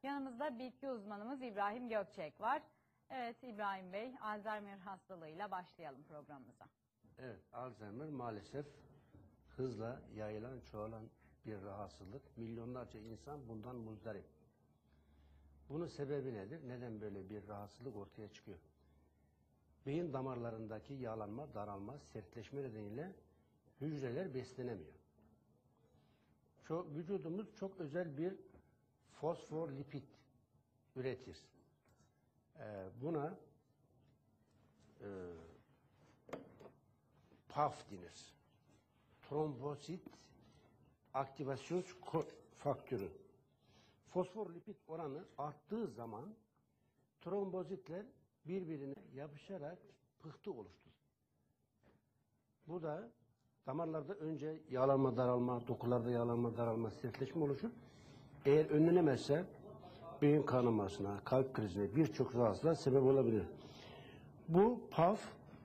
Yanımızda bitki uzmanımız İbrahim Gökçek var. Evet İbrahim Bey, Alzheimer hastalığıyla başlayalım programımıza. Evet, Alzheimer maalesef hızla yayılan, çoğalan bir rahatsızlık. Milyonlarca insan bundan muzdarip. Bunun sebebi nedir? Neden böyle bir rahatsızlık ortaya çıkıyor? Beyin damarlarındaki yağlanma, daralma, sertleşme nedeniyle hücreler beslenemiyor. Vücudumuz çok özel bir fosfolipid üretir. Buna PAF denir. Trombosit aktivasyon faktörü. Fosfolipid oranı arttığı zaman trombozitler birbirine yapışarak pıhtı oluşturur. Bu da damarlarda önce yağlanma, daralma, dokularda yağlanma, daralma, sertleşme oluşur. Eğer önlenemezse beyin kanamasına, kalp krizine, birçok rahatsızlığa sebep olabilir. Bu PAF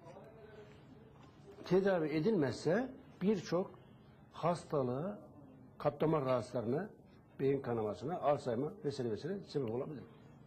tedavi edilmezse birçok hastalığa, kalp damar rahatsızlarına, beyin kanamasına, Alzheimer vesaire vesaire sebep olabilir.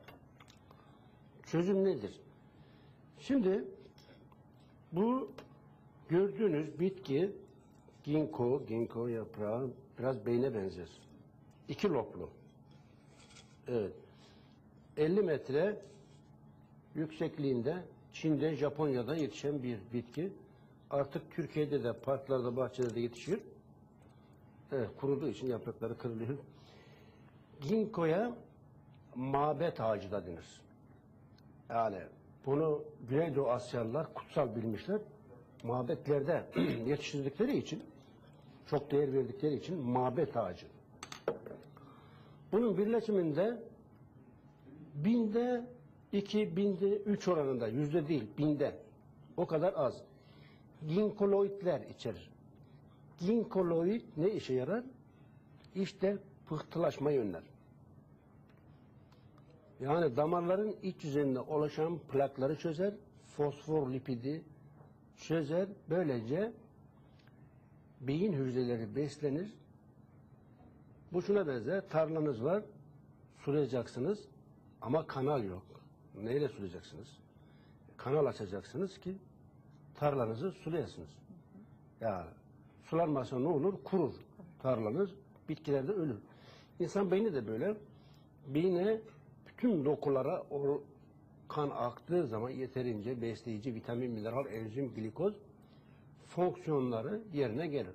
Çözüm nedir? Şimdi bu gördüğünüz bitki ginkgo yaprağı biraz beyne benzer. 2 loblu. Evet. 50 metre yüksekliğinde Çin'de, Japonya'da yetişen bir bitki. Artık Türkiye'de de parklarda, bahçelerde yetişiyor. Evet, kuruduğu için yaprakları kırılıyor. Ginkgo'ya mabet ağacı da denir. Yani bunu Güneydoğu Asyalılar kutsal bilmişler. Mabetlerde yetiştirdikleri için, çok değer verdikleri için mabet ağacı. Bunun birleşiminde binde 2, binde 3 oranında, yüzde değil, binde. O kadar az. Ginkoloidler içerir. Ginkoloid ne işe yarar? İşte pıhtılaşmayı önler. Yani damarların iç yüzeyinde oluşan plakları çözer, fosfolipidi çözer. Böylece beyin hücreleri beslenir. Bu şuna benzer, tarlanız var, sulayacaksınız ama kanal yok. Neyle sulayacaksınız? Kanal açacaksınız ki tarlanızı sulayasınız. Yani sulanmasa ne olur? Kurur tarlanız, bitkiler de ölür. İnsan beyni de böyle. Beyne bütün dokulara o kan aktığı zaman yeterince besleyici, vitamin, mineral, enzim, glikoz fonksiyonları yerine gelir.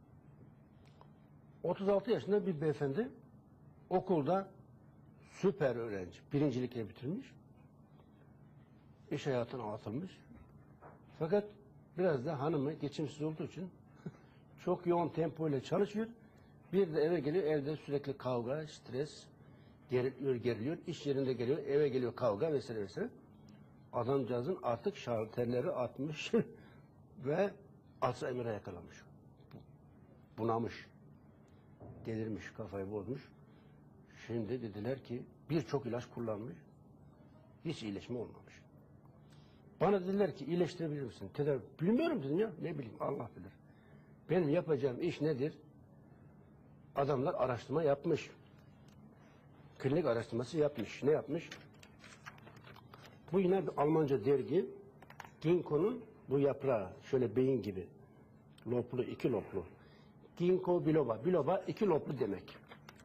36 yaşında bir beyefendi okulda süper öğrenci, birincilikle bitirmiş. İş hayatına atılmış. Fakat biraz da hanımı geçimsiz olduğu için çok yoğun tempo ile çalışıyor. Bir de eve geliyor, evde sürekli kavga, stres, geriliyor. İş yerinde geliyor, eve geliyor kavga vesaire vesaire. Adamcağızın artık şarterleri atmış ve Alzheimer'a yakalamış. Bunamış. Delirmiş, kafayı bozmuş. Şimdi dediler ki birçok ilaç kullanmış. Hiç iyileşme olmamış. Bana dediler ki iyileştirebilir misin? Tedavi. Bilmiyorum dedim ya. Ne bileyim Allah bilir. Benim yapacağım iş nedir? Adamlar araştırma yapmış. Klinik araştırması yapmış. Ne yapmış? Bu yine bir Almanca dergi. Ginkgo'nun bu yaprağı şöyle beyin gibi. Loblu, 2 loblu. Ginkgo biloba. Biloba 2 loblu demek.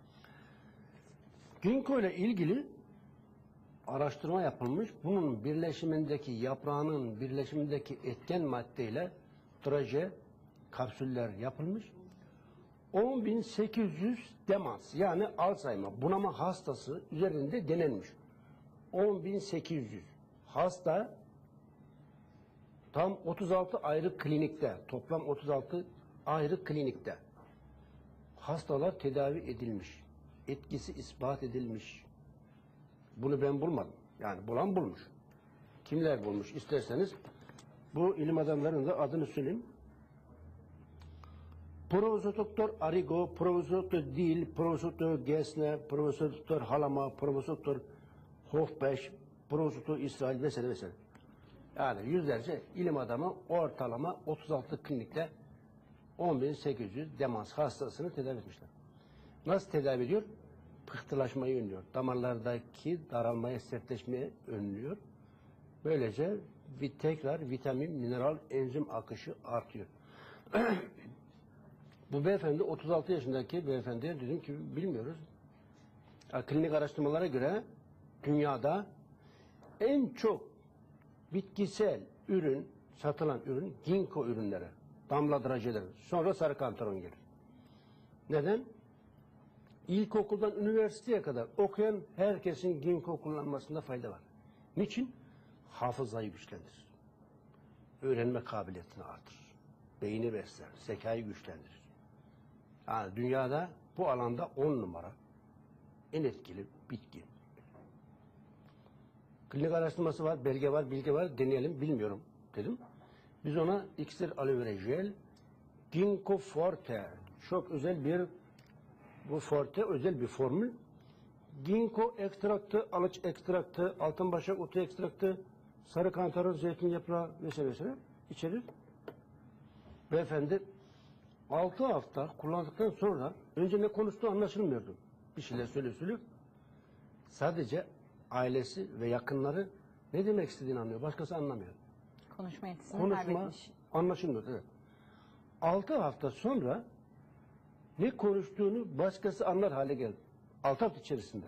Ginkgo ile ilgili araştırma yapılmış. Bunun birleşimindeki yaprağının birleşimindeki etken maddeyle traje kapsüller yapılmış. 10.800 demans yani Alzheimer bunama hastası üzerinde denenmiş. 10.800 hasta tam 36 ayrı klinikte, toplam 36 ayrı klinikte hastalar tedavi edilmiş. Etkisi ispat edilmiş. Bunu ben bulmadım. Yani bulan bulmuş. Kimler bulmuş isterseniz bu ilim adamlarının da adını söyleyeyim. Profesör Doktor Arrigo, Profesör Doktor Dil, Profesör Doktor Gesne, Profesör Doktor Halama, Profesör Doktor Hofbeş, Profesör Doktor İsrail vesaire vesaire. Yani yüzlerce ilim adamı ortalama 36 klinikte 10.800 demans hastasını tedavi etmişler. Nasıl tedavi ediyor? pıhtılaşmayı önlüyor. Damarlardaki daralmayı, sertleşmeyi önlüyor. Böylece tekrar vitamin, mineral, enzim akışı artıyor. Bu beyefendi 36 yaşındaki beyefendiye dedim ki bilmiyoruz. Klinik araştırmalara göre dünyada en çok bitkisel ürün, satılan ürün ginkgo ürünleri, damla drajeleri. Sonra sarı kantaron gelir. Neden? İlkokuldan üniversiteye kadar okuyan herkesin ginkgo kullanmasında fayda var. Niçin? Hafızayı güçlendirir. Öğrenme kabiliyetini artırır. Beyni besler, zekayı güçlendirir. Yani dünyada bu alanda 10 numara en etkili bitki. Klinik araştırması var, belge var, bilgi var, deneyelim, bilmiyorum dedim. Biz ona iksir aloe vera jel, ginkgo forte, çok özel bir, bu forte özel bir formül. Ginkgo ekstraktı, alıç ekstraktı, altınbaşak otu ekstraktı, sarı kantaron, zeytin yaprağı vesaire içerir. Beyefendi 6 hafta kullandıktan sonra önce ne konuştuğu anlaşılmıyordu. Bir şeyler söylüyor. Sadece ailesi ve yakınları ne demek istediğini anlıyor. Başkası anlamıyor. Konuşma yetisini Konuşma kaybetmiş. anlaşılmıyor. Evet. 6 hafta sonra ne konuştuğunu başkası anlar hale geldi. 6 hafta içerisinde.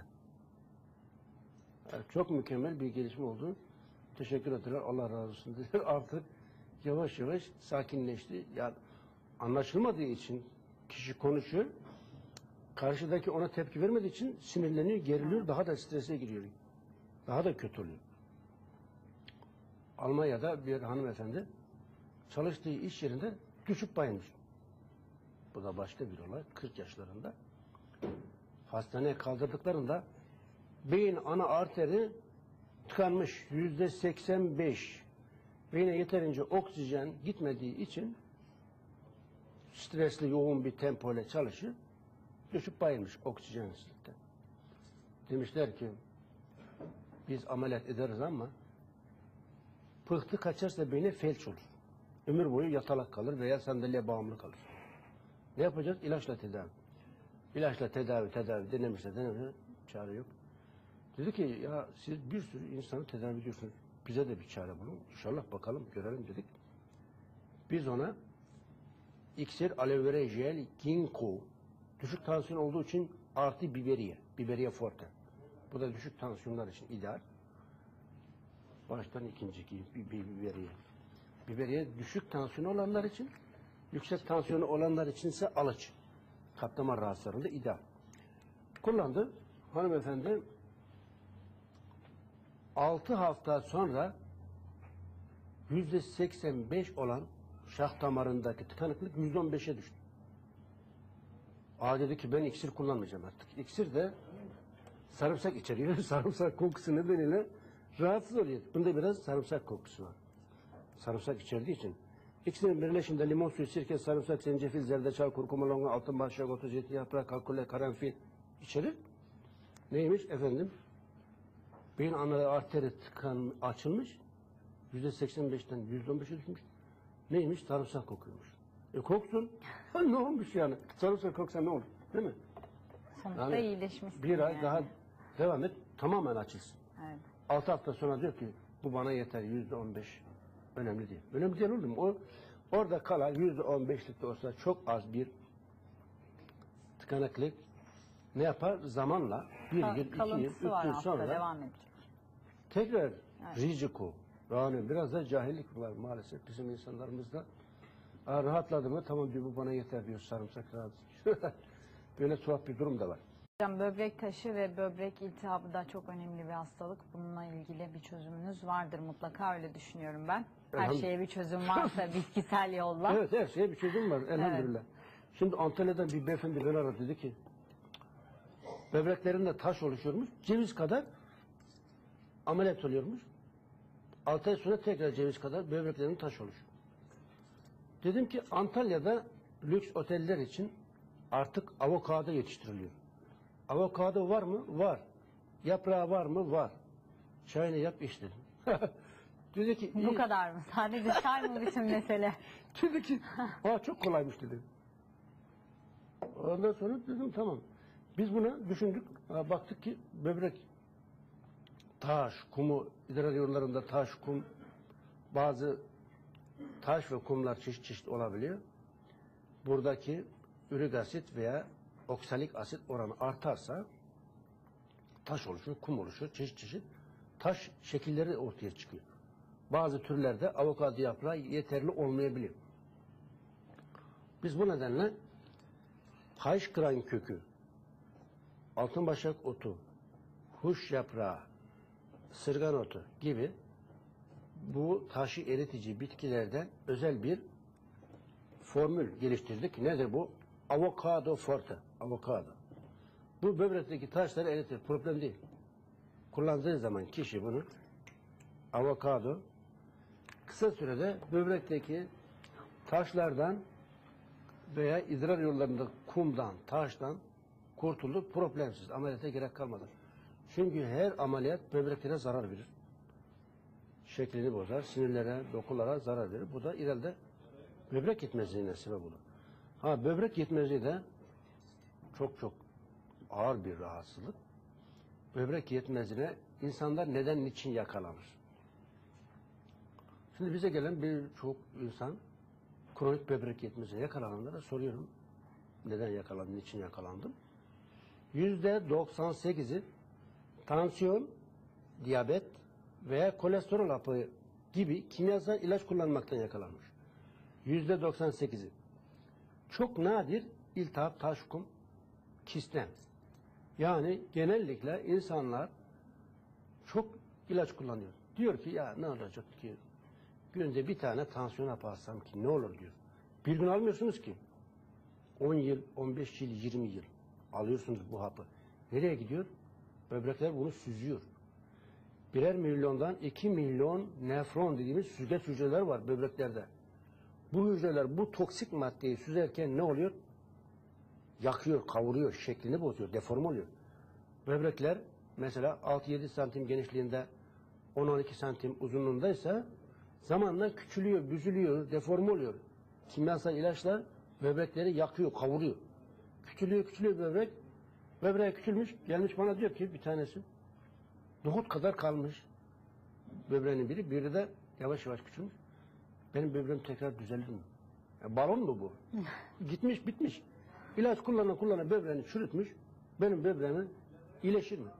Yani çok mükemmel bir gelişme oldu. Teşekkür ederim. Allah razı olsun. Artık yavaş yavaş sakinleşti. Yani anlaşılmadığı için kişi konuşuyor. Karşıdaki ona tepki vermediği için sinirleniyor, geriliyor, daha da strese giriyor. Daha da kötü oluyor. Almanya'da bir hanımefendi çalıştığı iş yerinde düşüp bayılmış. Bu da başka bir olay. 40 yaşlarında. Hastaneye kaldırdıklarında beyin ana arteri tıkanmış. %85. Beyine yeterince oksijen gitmediği için stresli, yoğun bir tempo ile çalışıyor. Düşüp bayılmış oksijensizlikten. Demişler ki biz ameliyat ederiz ama pıhtı kaçarsa beyne felç olur. Ömür boyu yatalak kalır veya sandalyeye bağımlı kalır. Ne yapacağız? İlaçla tedavi. İlaçla tedavi denemişler, çare yok. Dedi ki ya siz bir sürü insanı tedavi ediyorsunuz. Bize de bir çare bulun. İnşallah bakalım, görelim dedik. Biz ona iksir, aloe vera jel, ginkgo, düşük tansiyon olduğu için artı biberiye forte. Bu da düşük tansiyonlar için ideal. Baştan ikinci biberiye. Biberiye düşük tansiyon olanlar için, yüksek tansiyonu olanlar için ise alıç. Katlama rahatsızlarında ideal. Kullandı. Hanımefendi 6 hafta sonra %85 olan şah damarındaki tıkanıklık %15'e düştü. Dedi ki ben iksir kullanmayacağım artık. İksir de sarımsak içeriyor. Sarımsak kokusu nedeniyle rahatsız oluyor. Bunda biraz sarımsak kokusu var. Sarımsak içerdiği için. İkisinin birleşiminde limon suyu, sirke, sarımsak, zencefil, zerdeçal, kurkuma, longa, altınbaşak otu, zeytin yaprağı, kalkule, karanfil içerir. Neymiş efendim? Beyin ana arteri açılmış. %85'ten %15'e düşmüş. Neymiş? Sarımsak kokuyormuş. Koksun. Ne olmuş yani? Sarımsak koksa ne olur? Değil mi? Sonuçta Yani iyileşmişsin. bir ay yani. daha devam et. Tamamen açılsın. Evet. 6 hafta sonra diyor ki bu bana yeter. %15 önemli değil. Önemli değil oğlum. O orada kalan %15'lik de olsa çok az bir tıkanıklık ne yapar? Zamanla bir yıl, 2 yıl, 3 Kalıntısı var yıl hasta, sonra devam edecek. tekrar Evet. riziko. Yani biraz da cahillik var maalesef bizim insanlarımızda. Rahatladı mı? Tamam diyor bu bana yeter diyor sarımsak rahat. Böyle tuhaf bir durum da var. Hocam böbrek taşı ve böbrek iltihabı da çok önemli bir hastalık. Bununla ilgili bir çözümünüz vardır mutlaka, öyle düşünüyorum ben. Her şeye bir çözüm varsa bitkisel yolla. Evet, her şeye bir çözüm var elhamdülillah. Şimdi Antalya'dan bir beyefendi beni aradı, dedi ki böbreklerinde taş oluşuyormuş. Ceviz kadar ameliyat oluyormuş. 6 ay sonra tekrar ceviz kadar böbreklerinde taş oluşuyor. Dedim ki Antalya'da lüks oteller için artık avokado yetiştiriliyor. Avokado var mı? Var. Yaprağı var mı? Var. Çayını yap iç dedim. Dedi ki Bu kadar mı? Sadece çay mı bütün mesele? dedi ki çok kolaymış dedi. Ondan sonra dedim tamam. Biz buna düşündük. Baktık ki böbrek, taş, kumu, idrar yollarında taş, kum, bazı taş ve kumlar çeşit çeşit olabiliyor. Buradaki ürik asit veya oksalik asit oranı artarsa taş oluşur, kum oluşur, çeşit çeşit taş şekilleri ortaya çıkıyor. Bazı türlerde avokado yaprağı yeterli olmayabiliyor. Biz bu nedenle kayışkıran kökü, altınbaşak otu, huş yaprağı, ısırgan otu gibi bu taşı eritici bitkilerden özel bir formül geliştirdik. Nedir bu? Avokado forte. Avokado. Bu böbrekteki taşları eritir. Problem değil. Kullandığı zaman kişi bunu avokado kısa sürede böbrekteki taşlardan veya idrar yollarında kumdan, taştan kurtulur. Problemsiz. Ameliyata gerek kalmadan. Çünkü her ameliyat böbreklere zarar verir. Şeklini bozar. Sinirlere, dokulara zarar verir. Bu da ileride böbrek yetmezliğine sebep olur. Böbrek yetmezliği de çok ağır bir rahatsızlık. Böbrek yetmezliğine insanlar neden, niçin yakalanır? Şimdi bize gelen birçok insan kronik böbrek yetmezliğine yakalananlara soruyorum. Neden yakalandım, niçin yakalandım? %98'i tansiyon, diyabet veya kolesterol hapı gibi kimyasal ilaç kullanmaktan yakalanmış. %98'i. Çok nadir iltihap, taş, kum, kisten. Yani genellikle insanlar çok ilaç kullanıyor. Diyor ki ya ne olacak ki? Günde bir tane tansiyon hapı alsam ki ne olur diyor. Bir gün almıyorsunuz ki. 10 yıl, 15 yıl, 20 yıl alıyorsunuz bu hapı. Nereye gidiyor? Böbrekler bunu süzüyor. Birer milyondan 2 milyon nefron dediğimiz süzgeç hücreler var böbreklerde. Bu hücreler bu toksik maddeyi süzerken ne oluyor? Yakıyor, kavuruyor, şeklini bozuyor, deforme oluyor. Böbrekler mesela 6-7 santim genişliğinde 10-12 santim uzunluğundaysa zamanla küçülüyor, büzülüyor, deforme oluyor. Kimyasal ilaçlar böbrekleri yakıyor, kavuruyor. Küçülüyor böbrek. Böbreğe küçülmüş, gelmiş bana diyor ki bir tanesi nohut kadar kalmış böbreğinin biri de yavaş yavaş küçülmüş. Benim böbreğim tekrar düzelir mi? Balon mu bu? Gitmiş, bitmiş. İlaç kullana böbreğini çürütmüş. Benim böbreğim iyileşir mi?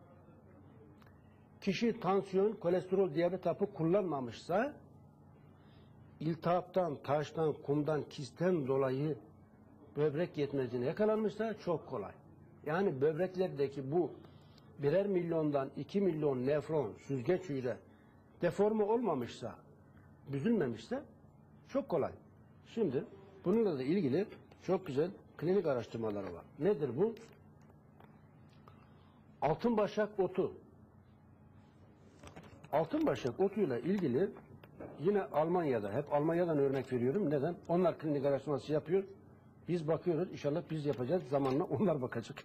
Kişi tansiyon, kolesterol, diyabet hapı kullanmamışsa iltihaptan, taştan, kumdan, kisten dolayı böbrek yetmezliğine yakalanmışsa çok kolay. Yani böbreklerdeki bu birer milyondan 2 milyon nefron, süzgeç hücre deforme olmamışsa, büzülmemişse çok kolay. Şimdi bununla da ilgili çok güzel klinik araştırmaları var. Nedir bu? Altınbaşak otu. Altınbaşak otuyla ilgili yine Almanya'da, hep Almanya'dan örnek veriyorum. Neden? Onlar klinik araştırması yapıyor. Biz bakıyoruz. İnşallah biz yapacağız. Zamanla onlar bakacak.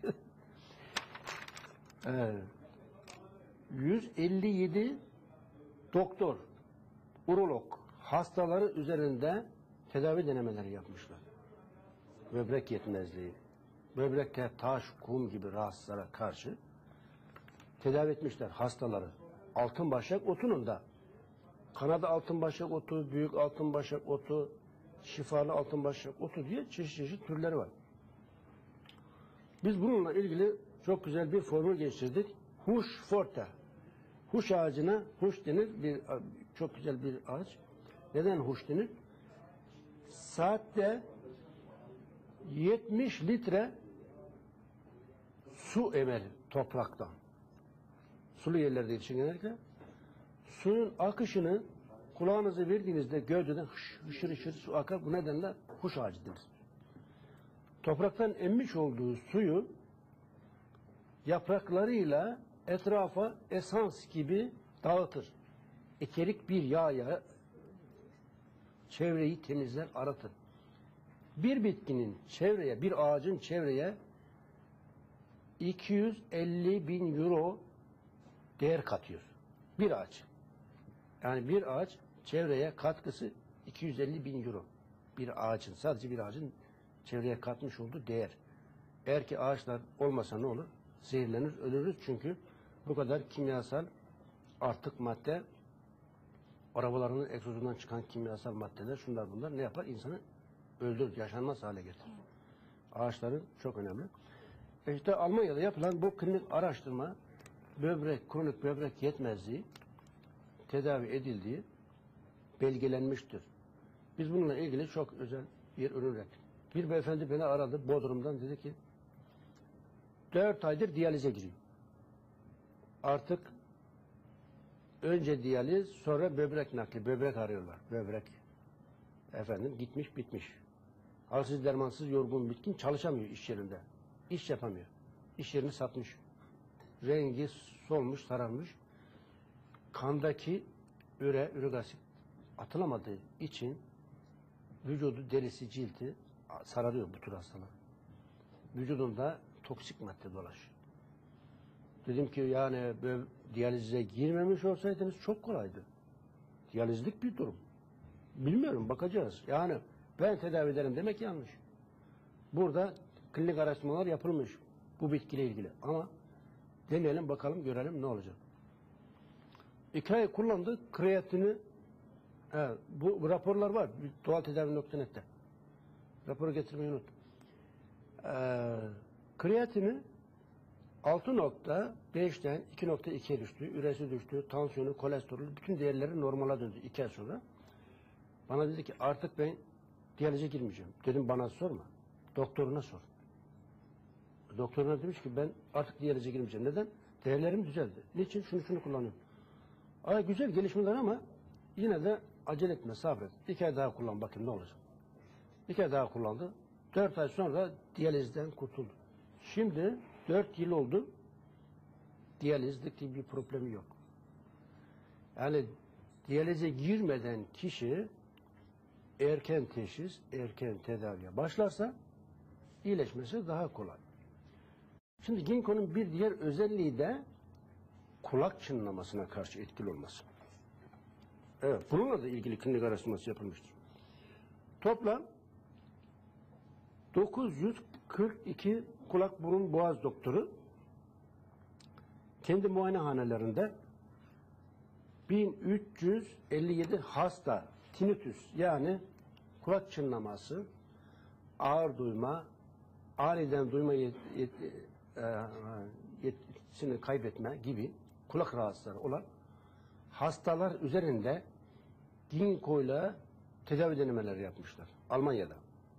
157 doktor, urolog hastaları üzerinde tedavi denemeleri yapmışlar. Böbrek yetmezliği, böbrekte taş, kum gibi rahatsızlara karşı tedavi etmişler hastaları. Altınbaşak otunun da Kanada altınbaşak otu, büyük altınbaşak otu, şifalı altınbaşak otu diye çeşit türleri var. Biz bununla ilgili çok güzel bir formül geliştirdik. Huş forte. Huş ağacına huş denir. Çok güzel bir ağaç. Neden huş denir? Saatte 70 litre su emer topraktan. Sulu yerlerde yetişir genellikle. Suyun akışını kulağınızı verdiğinizde gövdeden hışır su akar. Bu nedenle huş ağacı denir. Topraktan emmiş olduğu suyu yapraklarıyla etrafa esans gibi dağıtır. Ekerik bir yağ çevreyi temizler, aratır. Bir bitkinin çevreye, bir ağacın çevreye 250.000 euro değer katıyor. Bir ağaç. Yani bir ağaç çevreye katkısı 250.000 euro. Bir ağacın, sadece bir ağacın çevreye katmış olduğu değer. Eğer ki ağaçlar olmasa ne olur? Zehirlenir, ölürüz çünkü bu kadar kimyasal artık madde, arabalarının egzozundan çıkan kimyasal maddeler, şunlar bunlar ne yapar? İnsanı öldürür, yaşanmaz hale getirir. Ağaçların çok önemli. İşte Almanya'da yapılan bu klinik araştırma, kronik böbrek yetmezliği tedavi edildiği belgelenmiştir. Biz bununla ilgili çok özel bir ürün ürettik. Bir beyefendi beni aradı Bodrum'dan, dedi ki 4 aydır diyalize giriyor. Artık önce diyaliz, sonra böbrek nakli, böbrek arıyorlar. Böbrek efendim gitmiş bitmiş. Halsiz, dermansız, yorgun, bitkin, çalışamıyor iş yerinde. İş yapamıyor. İş yerini satmış. Rengi solmuş, sararmış. Kandaki ürik asit atılamadığı için vücudu, derisi, cildi sararıyor bu tür hastalar. Vücudunda toksik madde dolaşıyor. Dedim ki yani diyalize girmemiş olsaydınız çok kolaydı. Diyalizlik bir durum. Bilmiyorum, bakacağız. Yani ben tedavi ederim demek yanlış. Burada klinik araştırmalar yapılmış bu bitkiyle ilgili. Ama deneyelim bakalım, görelim ne olacak. 2 ay kullandık. Kreatini, bu raporlar var. Doğaltedavi.net'te. Raporu getirmeyi unuttum. Kreatini 6.5'ten 2.2'ye düştü. Üresi düştü. Tansiyonu, kolesterolü, bütün değerleri normala döndü 2 ay sonra. Bana dedi ki artık ben diyalize girmeyeceğim. Dedim bana sorma. Doktoruna sor. Doktoruna demiş ki ben artık diyalize girmeyeceğim. Neden? Değerlerim düzeldi. Niçin? Şunu kullanıyorum. Güzel gelişmeler ama yine de acele etme, sabret. 2 ay daha kullan bakayım ne olacak. 2 ay daha kullandı. 4 ay sonra diyalizden kurtuldu. Şimdi 4 yıl oldu. Diyalizlik gibi bir problemi yok. Yani diyalize girmeden kişi erken teşhis, erken tedaviye başlarsa iyileşmesi daha kolay. Şimdi ginkgonun bir diğer özelliği de kulak çınlamasına karşı etkili olması. Evet, bununla da ilgili klinik araştırması yapılmıştır. Toplam 942 kulak, burun, boğaz doktoru kendi muayenehanelerinde 1357 hasta tinnitus yani kulak çınlaması, ağır duyma, aniden duyma yetisini kaybetme gibi kulak rahatsızları olan hastalar üzerinde ginkgo'yla tedavi denemeleri yapmışlar Almanya'da.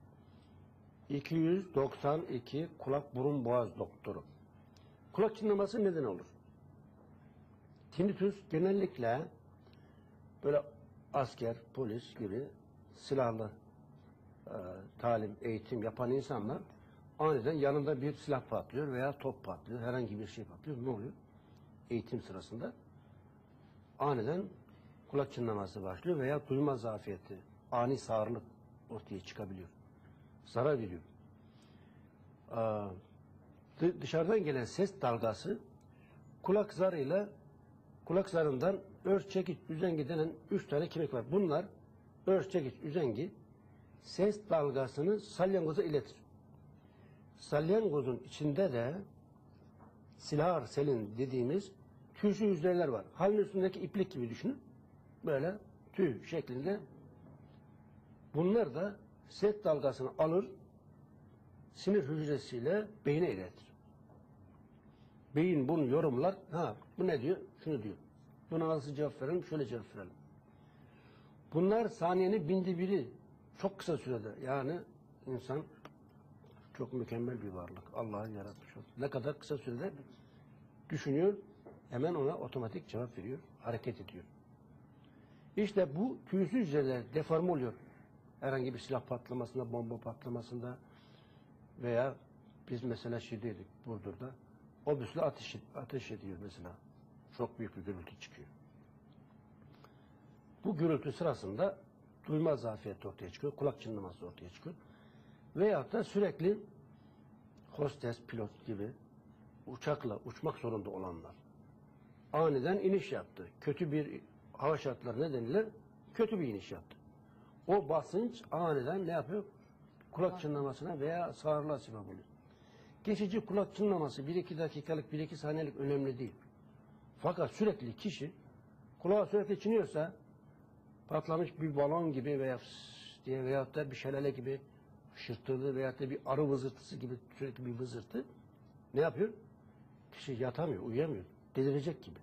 292 kulak, burun, boğaz doktoru. Kulak çınlaması neden olur? Tinnitus genellikle böyle asker, polis gibi silahlı talim, eğitim yapan insanlar aniden yanında bir silah patlıyor veya top patlıyor, herhangi bir şey patlıyor. Ne oluyor? Eğitim sırasında aniden kulak çınlaması başlıyor veya duyma zafiyeti, ani sağırlık ortaya çıkabiliyor. Zarar veriyor. Dışarıdan gelen ses dalgası kulak zarıyla kulak zarından örs çekiç üzengi denen 3 tane kemik var. Bunlar örs çekiç üzengi ses dalgasını salyangoza iletir. Salyangozun içinde de silahar selin dediğimiz tüysü hücreler var. Halın üstündeki iplik gibi düşünün. Böyle tüy şeklinde. Bunlar da ses dalgasını alır, sinir hücresiyle beyne iletir. Beyin bunu yorumlar. Bu ne diyor? Şunu diyor. Buna nasıl cevap verelim? Şöyle cevap verelim. Bunlar saniyenin 1/1000'i. Çok kısa sürede. Yani insan çok mükemmel bir varlık. Allah'ın yaratmış olduğu. Ne kadar kısa sürede düşünüyor, hemen ona otomatik cevap veriyor, hareket ediyor. İşte bu tüysüz hücreler deforme oluyor. Herhangi bir silah patlamasında, bomba patlamasında veya biz mesela şeydeydik Burdur'da, obüsle ateş ediyor mesela. Çok büyük bir gürültü çıkıyor. Bu gürültü sırasında duyma zafiyeti ortaya çıkıyor, kulak çınlaması ortaya çıkıyor. Veyahut da sürekli hostes, pilot gibi uçakla uçmak zorunda olanlar aniden iniş yaptı. Kötü bir hava şartları nedeniyle kötü bir iniş yaptı. O basınç aniden ne yapıyor? Kulak çınlamasına veya sağırlığa sebep oluyor. Geçici kulak çınlaması 1-2 dakikalık, 1-2 saniyelik önemli değil. Fakat sürekli kişi kulağı sürekli çınlıyorsa patlamış bir balon gibi veya diye veyahut da bir şelale gibi hışırtılı veyahut da bir arı vızırtısı gibi sürekli bir vızırtı ne yapıyor? Kişi yatamıyor, uyuyamıyor. Delirecek gibi.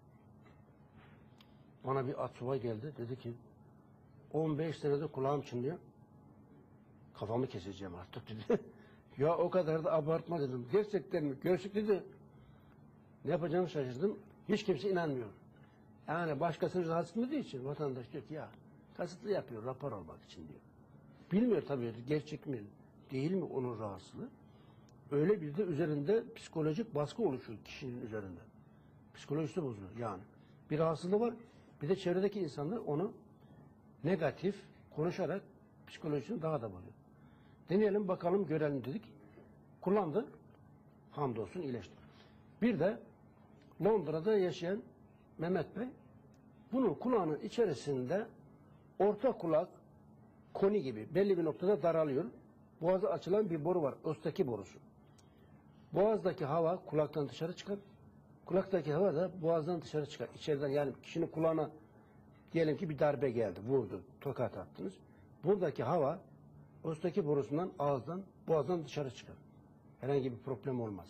Bana bir atsubay geldi. Dedi ki 15 senedir kulağım çınlıyor. Kafamı keseceğim artık dedi. Ya o kadar da abartma dedim. Gerçekten mi? Gerçek dedi. Ne yapacağımı şaşırdım. Hiç kimse inanmıyor. Yani başkasını rahatsız etmediği için vatandaş diyor ki ya kasıtlı yapıyor rapor almak için diyor. Bilmiyor tabii gerçek mi değil mi onun rahatsızlığı. Öyle bir de üzerinde psikolojik baskı oluşuyor kişinin üzerinde. Psikolojisi bozuluyor yani. Bir rahatsızlığı var. Bir de çevredeki insanlar onu negatif konuşarak psikolojisini daha da bozuyor. Deneyelim bakalım görelim dedik. Kullandı. Hamdolsun iyileşti. Bir de Londra'da yaşayan Mehmet Bey bunun kulağının içerisinde orta kulak koni gibi belli bir noktada daralıyor. Boğaza açılan bir boru var. Östaki borusu. Boğazdaki hava kulaktan dışarı çıkar. Kulaktaki hava da boğazdan dışarı çıkar. İçeriden yani kişinin kulağına diyelim ki bir darbe geldi, vurdu, tokat attınız. Buradaki hava östaki borusundan ağızdan, boğazdan dışarı çıkar. Herhangi bir problem olmaz.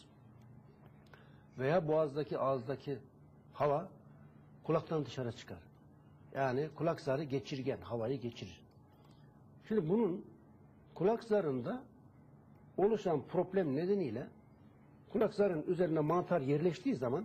Veya boğazdaki, ağızdaki hava kulaktan dışarı çıkar. Yani kulak zarı geçirgen, havayı geçirir. Şimdi bunun kulak zarında oluşan problem nedeniyle kulak zarının üzerine mantar yerleştiği zaman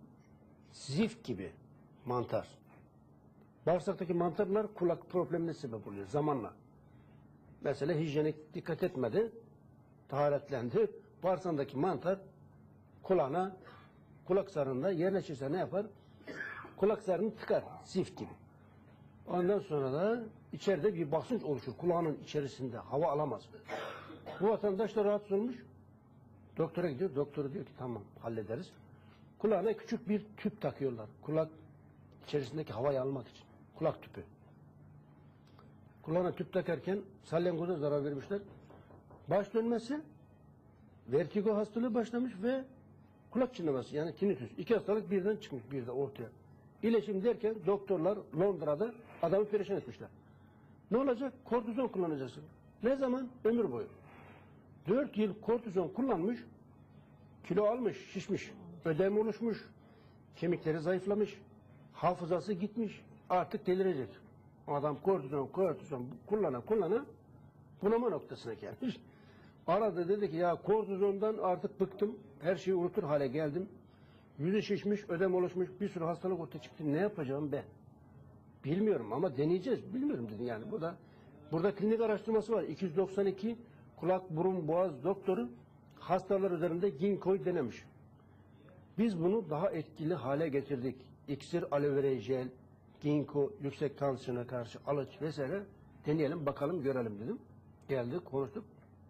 zift gibi mantar. Bağırsaktaki mantarlar kulak problemine sebep oluyor zamanla. Mesela hijyenik dikkat etmedi, taharetlendi. Bağırsağındaki mantar kulağına, kulak zarında yerleşirse ne yapar? Kulak zarını tıkar, zift gibi. Ondan sonra da içeride bir basınç oluşur. Kulağının içerisinde hava alamaz. Bu vatandaş da rahatsız olmuş. Doktora gidiyor. Doktor diyor ki tamam hallederiz. Kulağına küçük bir tüp takıyorlar. Kulak içerisindeki havayı almak için. Kulak tüpü. Kulağına tüp takarken salyangoza zarar vermişler. Baş dönmesi, vertigo hastalığı başlamış ve kulak çınlaması yani tinnitus. 2 hastalık birden çıkmış bir de ortaya. İyileşim derken doktorlar Londra'da adamı perişan etmişler. Ne olacak? Kortizon kullanacaksın. Ne zaman? Ömür boyu. 4 yıl kortizon kullanmış, kilo almış, şişmiş, ödem oluşmuş, kemikleri zayıflamış, hafızası gitmiş, artık delirecek. Adam kortizon kullana bunama noktasına gelmiş. Arada dedi ki ya kortizondan artık bıktım, her şeyi unutur hale geldim. Yüzü şişmiş, ödem oluşmuş, bir sürü hastalık ortaya çıktı. Ne yapacağım ben? Bilmiyorum ama deneyeceğiz. Bilmiyorum dedi yani. Burada klinik araştırması var. 292 kulak, burun, boğaz doktoru hastalar üzerinde ginkgo'yu denemiş. Biz bunu daha etkili hale getirdik. İksir, aloe vera jel, ginkgo, yüksek tansiyona karşı alıç vesaire deneyelim, bakalım, görelim dedim. Geldi, konuştuk.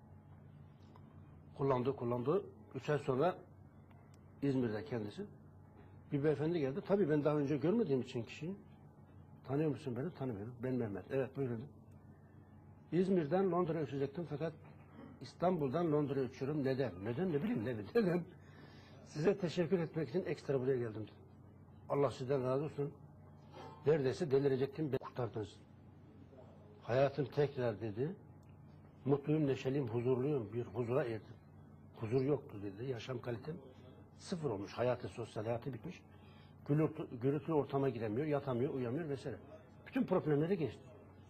Kullandı. 3 ay sonra İzmir'de kendisi. Bir beyefendi geldi. Tabii ben daha önce görmediğim için kişiyi. Tanıyor musun beni? Tanımıyorum. Ben Mehmet. Evet buyurun. İzmir'den Londra'ya uçacaktım fakat İstanbul'dan Londra'ya uçuyorum. Neden? Neden ne bileyim neden? Size teşekkür etmek için ekstra buraya geldim. Allah sizden razı olsun. Neredeyse delirecektim. Beni kurtardınız. Hayatım tekrar dedi. Mutluyum, neşeliyim, huzurluyum. Bir huzura erdim. Huzur yoktu dedi. Yaşam kalitem sıfır olmuş. Hayatı, sosyal hayatı bitmiş. Gürültülü ortama giremiyor, yatamıyor, uyamıyor vesaire. Bütün problemleri geçti.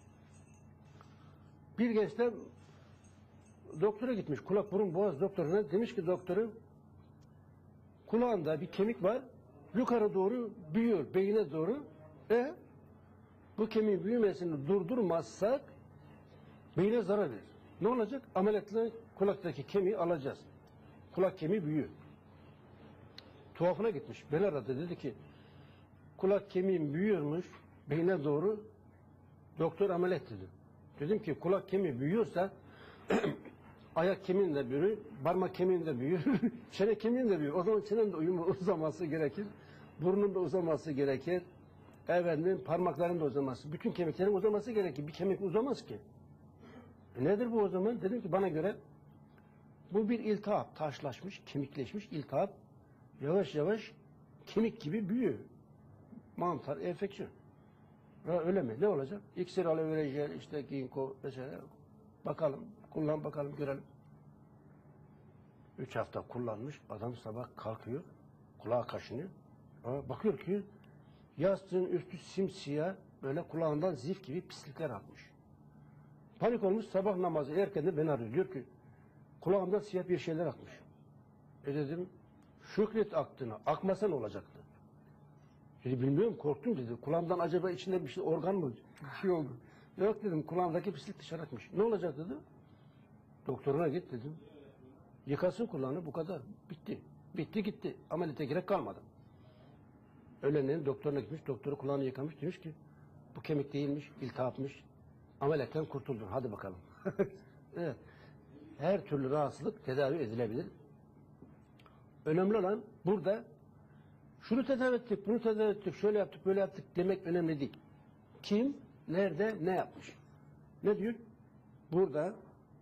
Bir genç de doktora gitmiş. Kulak, burun, boğaz doktoruna. Demiş ki doktoru kulağında bir kemik var. Yukarı doğru büyüyor, beyine doğru. Bu kemiğin büyümesini durdurmazsak beyine zarar verir. Ne olacak? Ameliyatla kulaktaki kemiği alacağız. Kulak kemiği büyüyor. Tuhafına gitmiş. Beni aradı. Dedi ki kulak kemiğim büyüyormuş beyine doğru. Doktor ameliyat dedi. Dedim ki kulak kemiği büyüyorsa ayak kemiğin de büyür, parmak kemiğin de büyür, çene kemiğin de büyür. O zaman çenenin de uzaması gerekir. Burnun da uzaması gerekir. Parmakların da uzaması. Bütün kemiklerin uzaması gerekir. Bir kemik uzamaz ki. Nedir bu o zaman? Dedim ki bana göre Bu bir iltihap, taşlaşmış, kemikleşmiş iltihap yavaş yavaş kemik gibi büyüyor. Mantar, enfeksiyon. Ha, öyle mi? Ne olacak? İksir, aloe vera jel, işte ginkgo vesaire. Bakalım, kullan bakalım, görelim. 3 hafta kullanmış, adam sabah kalkıyor, kulağı kaşınıyor. Ha, bakıyor ki yastığın üstü simsiyah, böyle kulağından zif gibi pislikler akmış. Panik olmuş, sabah namazı erken beni arıyor. Diyor ki, kulağımdan siyah bir şeyler akmış. Dedim, şükret aktığına, akmasa ne olacaktı? Dedi, bilmiyorum, korktum dedi. Kulağımdan acaba içinde bir şey, organ mı? Bir şey oldu. Yok dedim, kulağımdaki pislik dışarı akmış. Ne olacak dedi. Doktoruna git dedim. Yıkasın kulağını, bu kadar. Bitti. Bitti gitti. Ameliyata gerek kalmadı. Öğlenleyin doktoruna gitmiş, doktoru kulağını yıkamış. Demiş ki, bu kemik değilmiş, iltihapmış. Ameliyattan kurtuldun, hadi bakalım. Evet. Her türlü rahatsızlık tedavi edilebilir. Önemli olan burada şunu tedavi ettik, bunu tedavi ettik, şöyle yaptık, böyle yaptık demek önemli değil. Kim, nerede, ne yapmış? Ne diyor? Burada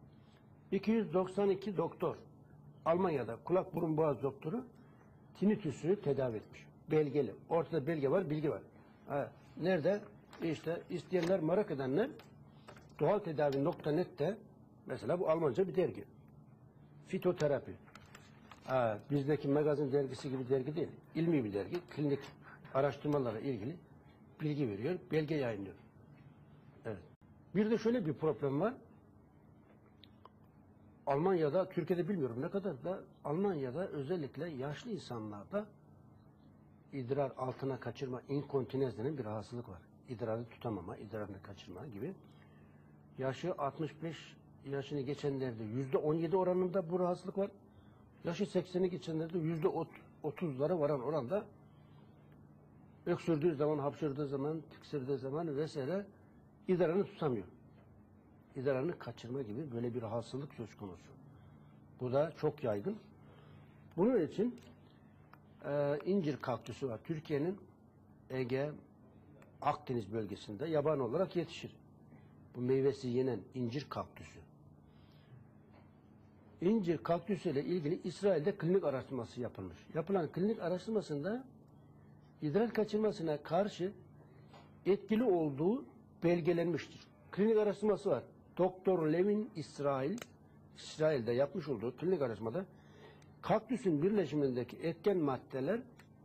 292 doktor Almanya'da kulak burun boğaz doktoru tinnitus'u tedavi etmiş. Belgeli. Ortada belge var, bilgi var. Ha, nerede? İşte isteyenler, merak edenler doğaltedavi.net'te mesela bu Almanca bir dergi. Fitoterapi. Ha, bizdeki magazin dergisi gibi dergi değil. İlmi bir dergi. Klinik araştırmalarla ilgili bilgi veriyor, belge yayınlıyor. Evet. Bir de şöyle bir problem var. Almanya'da, Türkiye'de bilmiyorum ne kadar da Almanya'da özellikle yaşlı insanlarda idrar altına kaçırma, inkontinens denen bir rahatsızlık var. İdrarı tutamama, idrarını kaçırma gibi. Yaşı 65 yaşını geçenlerde %17 oranında bu rahatsızlık var. Yaşı 80'i geçenlerde %30'lara varan oranda öksürdüğü zaman, hapşırdığı zaman, tiksirdiği zaman vesaire idrarını tutamıyor. İdrarını kaçırma gibi böyle bir rahatsızlık söz konusu. Bu da çok yaygın. Bunun için incir kaktüsü var. Türkiye'nin Ege, Akdeniz bölgesinde yaban olarak yetişir. Bu meyvesi yenen incir kaktüsü. İncir kaktüsü ile ilgili İsrail'de klinik araştırması yapılmış. Yapılan klinik araştırmasında idrar kaçırmasına karşı etkili olduğu belgelenmiştir. Klinik araştırması var. Doktor Levin İsrail'de yapmış olduğu klinik araştırmada kaktüsün birleşimindeki etken maddeler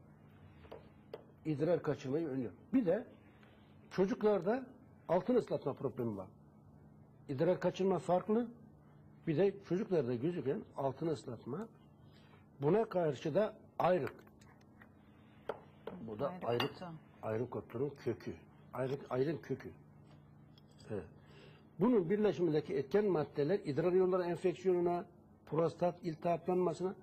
idrar kaçırmayı önlüyor. Bir de çocuklarda altın ıslatma problemi var. İdrar kaçırma farklı. Bir de çocuklarda gözüken altın ıslatma. Buna karşı da ayrık. Bu da ayrık otunun kökü. Ayrın kökü. Evet. Bunun birleşimindeki etken maddeler idrar yolları enfeksiyonuna, prostat iltihaplanmasına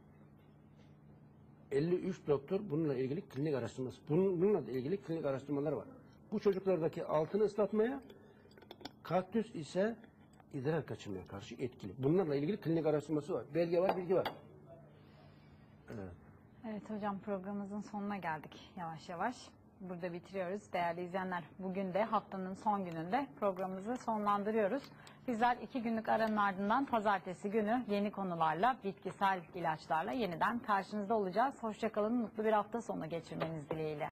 53 doktor bununla ilgili klinik araştırması. Bununla ilgili klinik araştırmalar var. Bu çocuklardaki altını ıslatmaya, kaktüs ise idrar kaçırmaya karşı etkili. Bunlarla ilgili klinik araştırması var. Belge var, bilgi var. Evet. Evet hocam, programımızın sonuna geldik yavaş yavaş. Burada bitiriyoruz. Değerli izleyenler, bugün de haftanın son gününde programımızı sonlandırıyoruz. Bizler 2 günlük aranın ardından pazartesi günü yeni konularla, bitkisel ilaçlarla yeniden karşınızda olacağız. Hoşça kalın, mutlu bir hafta sonu geçirmeniz dileğiyle.